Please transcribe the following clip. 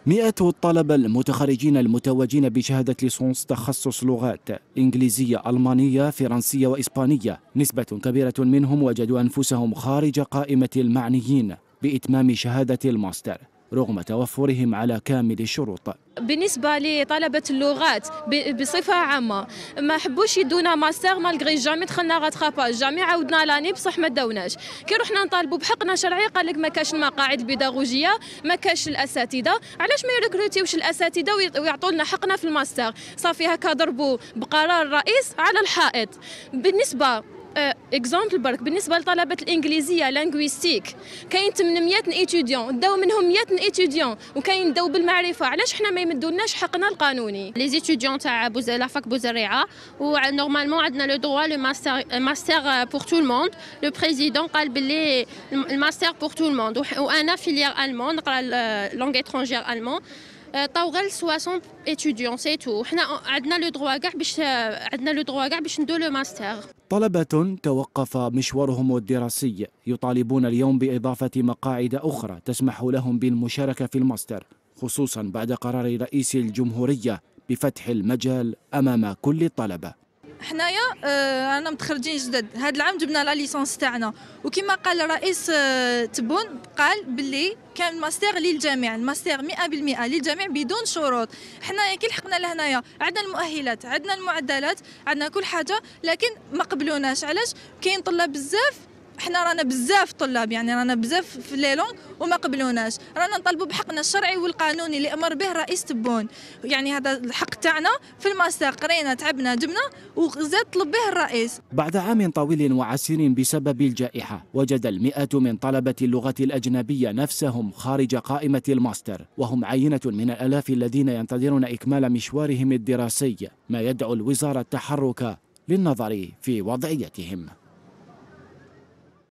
مئات الطلبة المتخرجين المتوجين بشهادة ليسونس تخصص لغات إنجليزية، ألمانية، فرنسية وإسبانية، نسبة كبيرة منهم وجدوا أنفسهم خارج قائمة المعنيين بإتمام شهادة الماستر رغم توفرهم على كامل الشروط. بالنسبة لطلبة اللغات بصفة عامة ما حبوش يدونا ماستر مالغري جامي دخلنا غاتخاباج جامي عاودنا لاني بصح ما داوناش. كي رحنا نطالبوا بحقنا شرعي قال لك ما كاش المقاعد البيداغوجية، ما كاش الأساتذة، علاش ما يركروتيوش الأساتذة ويعطوا لنا حقنا في الماستر؟ صافي هكا ضربوا بقرار الرئيس على الحائط. بالنسبة اكزومبل برك بالنسبه لطلبه الانجليزيه لانغويستيك كاين 800 ايتيديون داو منهم 100 ايتيديون وكاين داو بالمعرفه، علاش حنا ما يمدولناش حقنا القانوني؟ لي ايتيديون تاع لا فاك بوزريعه ونورمالمون عندنا لو دروا لو ماستر بور تو الموند. لو بريزيدون قال باللي الماستر بور تو الموند وانا فيليير المون نقرا لونغ اترونجير المون طاو غير 60 ايتيديون سي تو. حنا عندنا لو دروا كاع باش ندو لو ماستر. طلبة توقف مشوارهم الدراسي يطالبون اليوم بإضافة مقاعد أخرى تسمح لهم بالمشاركة في الماستر، خصوصا بعد قرار رئيس الجمهورية بفتح المجال أمام كل الطلبة. حنايا رانا متخرجين جدد، هذا العام جبنا لا ليسونس تاعنا، وكما قال الرئيس تبون قال باللي كان الماستر للجميع، الماستر 100% للجميع بدون شروط. حنايا كي لحقنا لهنايا عندنا المؤهلات، عندنا المعدلات، عندنا كل حاجه، لكن ما قبلوناش. علاش؟ كاين طلاب بزاف، حنا رانا بزاف طلاب، يعني رانا بزاف في لي لونغ وما قبلوناش. رانا نطالبوا بحقنا الشرعي والقانوني اللي امر به الرئيس تبون، يعني هذا الحق تاعنا في الماستر. قرينا تعبنا جبنا وزاد طلب به الرئيس. بعد عام طويل وعسير بسبب الجائحة وجد المئات من طلبة اللغة الأجنبية نفسهم خارج قائمة الماستر، وهم عينة من الآلاف الذين ينتظرون إكمال مشوارهم الدراسي، ما يدعو الوزارة التحرك للنظر في وضعيتهم.